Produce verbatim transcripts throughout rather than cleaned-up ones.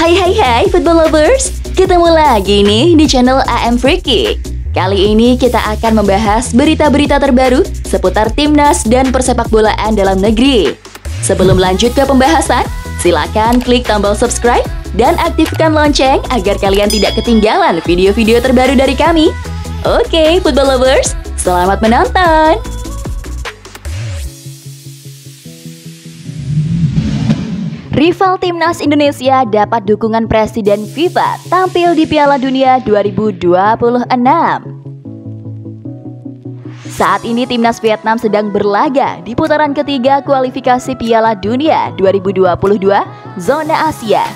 Hai hai hai football lovers, ketemu lagi nih di channel A M Free Kick. Kali ini kita akan membahas berita-berita terbaru seputar timnas dan persepak bolaan dalam negeri. Sebelum lanjut ke pembahasan, silakan klik tombol subscribe dan aktifkan lonceng agar kalian tidak ketinggalan video-video terbaru dari kami. Oke football lovers, selamat menonton! Rival timnas Indonesia dapat dukungan Presiden FIFA tampil di Piala Dunia dua ribu dua puluh enam. Saat ini timnas Vietnam sedang berlaga di putaran ketiga kualifikasi Piala Dunia dua ribu dua puluh dua zona Asia.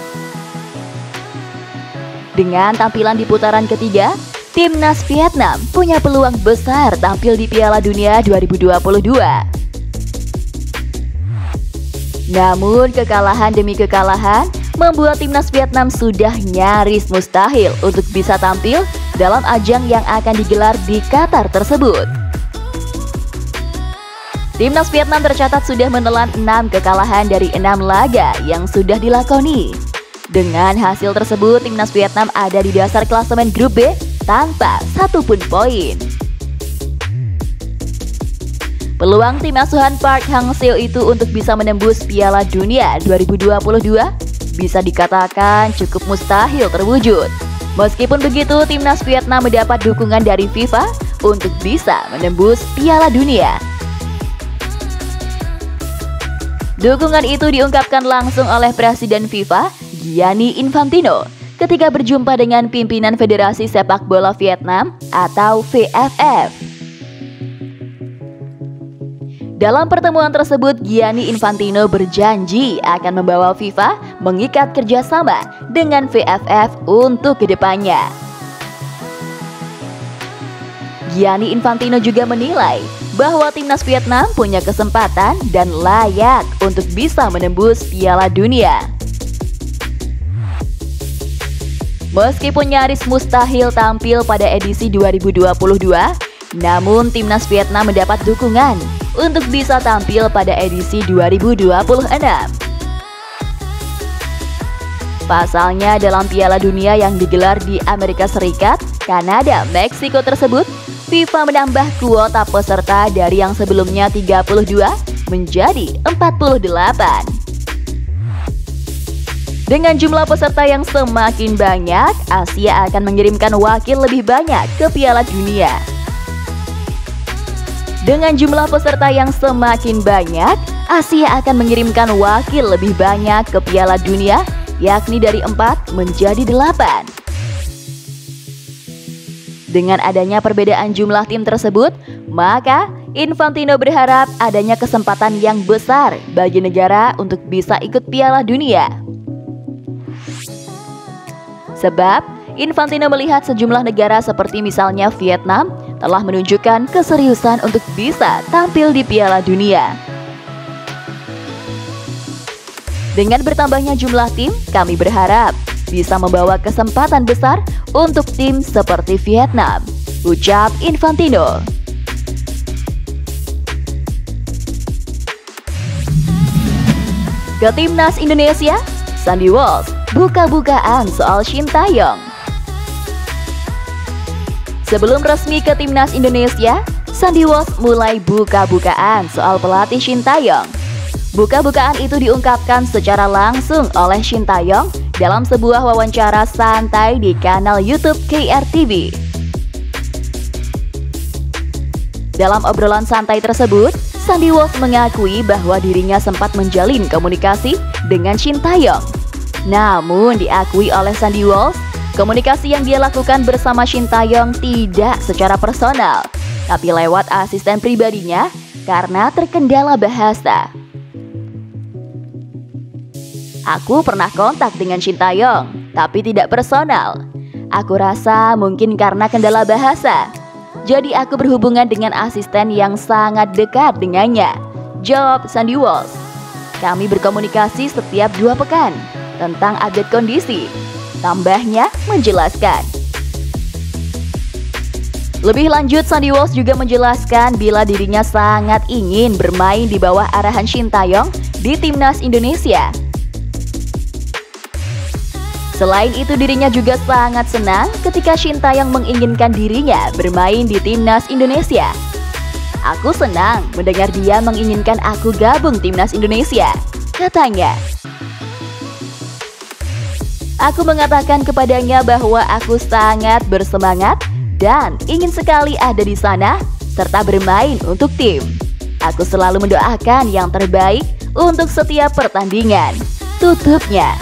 Dengan tampilan di putaran ketiga, timnas Vietnam punya peluang besar tampil di Piala Dunia dua ribu dua puluh dua. Namun kekalahan demi kekalahan membuat timnas Vietnam sudah nyaris mustahil untuk bisa tampil dalam ajang yang akan digelar di Qatar tersebut. Timnas Vietnam tercatat sudah menelan enam kekalahan dari enam laga yang sudah dilakoni. Dengan hasil tersebut, timnas Vietnam ada di dasar klasemen grup B tanpa satupun poin. Peluang tim asuhan Park Hang-seo itu untuk bisa menembus Piala Dunia dua ribu dua puluh dua bisa dikatakan cukup mustahil terwujud. Meskipun begitu, timnas Vietnam mendapat dukungan dari FIFA untuk bisa menembus Piala Dunia. Dukungan itu diungkapkan langsung oleh Presiden FIFA, Gianni Infantino, ketika berjumpa dengan pimpinan Federasi Sepak Bola Vietnam atau V F F. Dalam pertemuan tersebut, Gianni Infantino berjanji akan membawa FIFA mengikat kerjasama dengan V F F untuk kedepannya. Gianni Infantino juga menilai bahwa timnas Vietnam punya kesempatan dan layak untuk bisa menembus Piala Dunia. Meskipun nyaris mustahil tampil pada edisi dua ribu dua puluh dua, namun timnas Vietnam mendapat dukungan untuk bisa tampil pada edisi dua ribu dua puluh enam. Pasalnya dalam Piala Dunia yang digelar di Amerika Serikat, Kanada, Meksiko tersebut, FIFA menambah kuota peserta dari yang sebelumnya tiga puluh dua menjadi empat puluh delapan. Dengan jumlah peserta yang semakin banyak, Asia akan mengirimkan wakil lebih banyak ke Piala Dunia. Dengan jumlah peserta yang semakin banyak, Asia akan mengirimkan wakil lebih banyak ke Piala Dunia, yakni dari empat menjadi delapan. Dengan adanya perbedaan jumlah tim tersebut, maka Infantino berharap adanya kesempatan yang besar bagi negara untuk bisa ikut Piala Dunia. Sebab, Infantino melihat sejumlah negara seperti misalnya Vietnam telah menunjukkan keseriusan untuk bisa tampil di Piala Dunia. Dengan bertambahnya jumlah tim, kami berharap bisa membawa kesempatan besar untuk tim seperti Vietnam, ucap Infantino. Ke timnas Indonesia, Sandy Walsh buka-bukaan soal Shin Tae-yong. Sebelum resmi ke timnas Indonesia, Sandy Walsh mulai buka-bukaan soal pelatih Shin Tae-yong. Buka-bukaan itu diungkapkan secara langsung oleh Shin Tae-yong dalam sebuah wawancara santai di kanal YouTube K R T V. Dalam obrolan santai tersebut, Sandy Walsh mengakui bahwa dirinya sempat menjalin komunikasi dengan Shin Tae-yong. Namun diakui oleh Sandy Walsh, komunikasi yang dia lakukan bersama Shin Tae-yong tidak secara personal, tapi lewat asisten pribadinya karena terkendala bahasa. Aku pernah kontak dengan Shin Tae-yong, tapi tidak personal. Aku rasa mungkin karena kendala bahasa. Jadi aku berhubungan dengan asisten yang sangat dekat dengannya, jawab Sandy Walsh. Kami berkomunikasi setiap dua pekan tentang update kondisi, tambahnya menjelaskan. Lebih lanjut, Sandy Walsh juga menjelaskan bila dirinya sangat ingin bermain di bawah arahan Shin Tae-yong di timnas Indonesia. Selain itu, dirinya juga sangat senang ketika Sintayong menginginkan dirinya bermain di timnas Indonesia. "Aku senang mendengar dia menginginkan aku gabung timnas Indonesia," katanya. "Aku mengatakan kepadanya bahwa aku sangat bersemangat dan ingin sekali ada di sana serta bermain untuk tim. Aku selalu mendoakan yang terbaik untuk setiap pertandingan," tutupnya.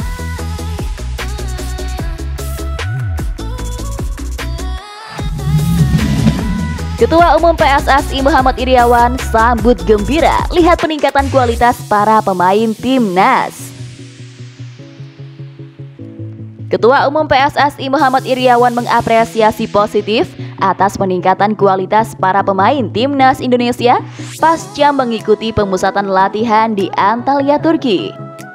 Ketua Umum P S S I Muhammad Iryawan sambut gembira lihat peningkatan kualitas para pemain timnas. Ketua Umum P S S I Muhammad Iryawan mengapresiasi positif atas peningkatan kualitas para pemain timnas Indonesia pasca mengikuti pemusatan latihan di Antalya, Turki.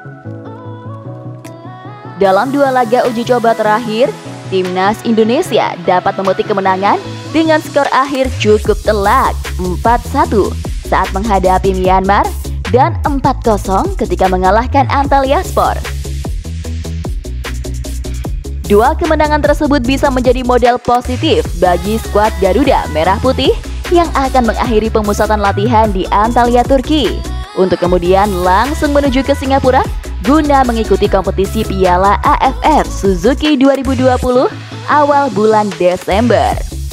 Dalam dua laga uji coba terakhir, timnas Indonesia dapat memetik kemenangan dengan skor akhir cukup telak empat satu saat menghadapi Myanmar dan empat kosong ketika mengalahkan Antalyaspor. Dua kemenangan tersebut bisa menjadi modal positif bagi skuad Garuda Merah Putih yang akan mengakhiri pemusatan latihan di Antalya, Turki, untuk kemudian langsung menuju ke Singapura guna mengikuti kompetisi Piala A F F Suzuki dua ribu dua puluh awal bulan Desember.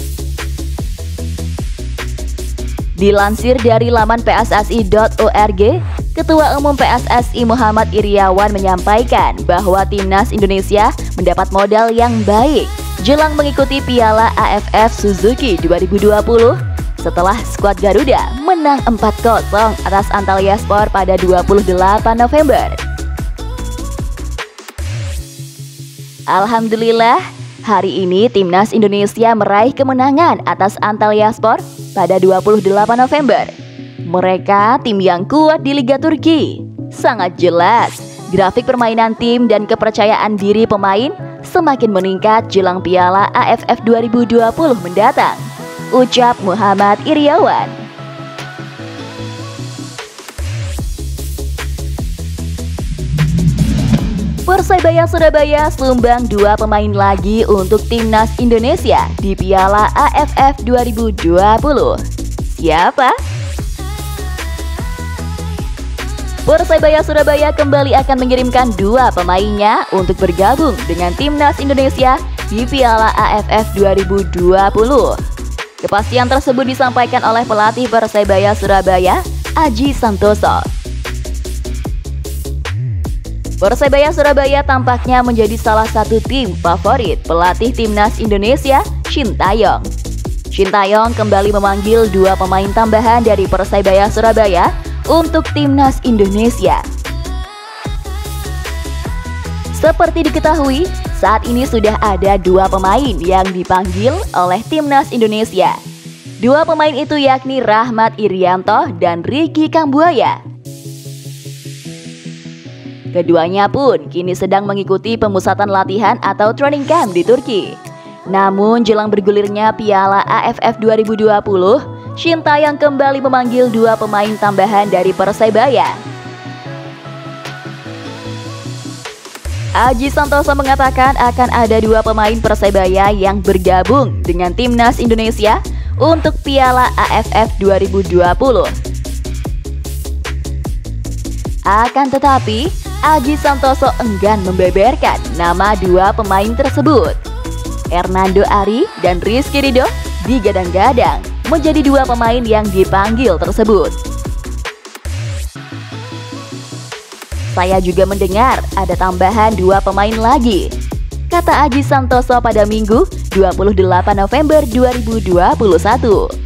Dilansir dari laman p s s i dot org, Ketua Umum P S S I Muhammad Iryawan menyampaikan bahwa timnas Indonesia mendapat modal yang baik jelang mengikuti Piala A F F Suzuki dua ribu dua puluh setelah skuad Garuda menang empat kosong atas Antalyaspor pada dua puluh delapan November. Alhamdulillah, hari ini timnas Indonesia meraih kemenangan atas Antalyaspor pada dua puluh delapan November. Mereka tim yang kuat di Liga Turki. Sangat jelas, grafik permainan tim dan kepercayaan diri pemain semakin meningkat jelang Piala A F F dua ribu dua puluh mendatang, ucap Muhammad Iryawan. Persebaya Surabaya sumbang dua pemain lagi untuk timnas Indonesia di Piala A F F dua ribu dua puluh. Siapa? Persebaya Surabaya kembali akan mengirimkan dua pemainnya untuk bergabung dengan timnas Indonesia di Piala A F F dua ribu dua puluh. Kepastian tersebut disampaikan oleh pelatih Persebaya Surabaya, Aji Santoso. Persebaya Surabaya tampaknya menjadi salah satu tim favorit pelatih timnas Indonesia, Sintayong. Sintayong kembali memanggil dua pemain tambahan dari Persebaya Surabaya untuk timnas Indonesia. Seperti diketahui, saat ini sudah ada dua pemain yang dipanggil oleh timnas Indonesia. Dua pemain itu yakni Rahmat Irianto dan Ricky Kambuaya. Keduanya pun kini sedang mengikuti pemusatan latihan atau training camp di Turki. Namun jelang bergulirnya Piala A F F dua ribu dua puluh, Sintayong kembali memanggil dua pemain tambahan dari Persebaya. Aji Santoso mengatakan akan ada dua pemain Persebaya yang bergabung dengan timnas Indonesia untuk Piala A F F dua ribu dua puluh. Akan tetapi, Aji Santoso enggan membeberkan nama dua pemain tersebut. Hernando Ari dan Rizky Ridho digadang-gadang menjadi dua pemain yang dipanggil tersebut. Saya juga mendengar ada tambahan dua pemain lagi, kata Aji Santoso pada Minggu dua puluh delapan November dua ribu dua puluh satu.